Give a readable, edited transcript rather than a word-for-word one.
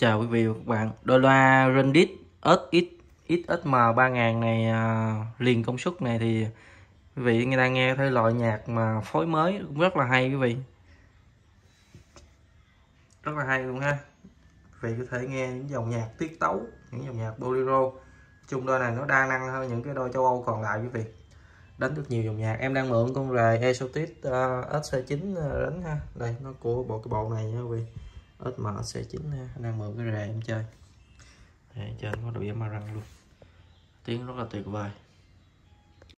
chào quý vị và các bạn. Đôi loa Rundit XSM 3000 này liền công suất này thì quý vị người ta nghe thấy loại nhạc mà phối mới cũng rất là hay quý vị. Rất là hay luôn ha. Quý vị có thể nghe những dòng nhạc tiết tấu, những dòng nhạc bolero. Chung đôi này nó đa năng hơn những cái đôi châu Âu còn lại quý vị. Đánh được nhiều dòng nhạc. Em đang mượn con rời Exotis SC9 đánh ha. Đây nó của cái bộ này nha quý vị. SM SC9 ha. Đang mượn cái rời em chơi. Đây, trên có độ êm mà răng luôn. Tiếng rất là tuyệt vời.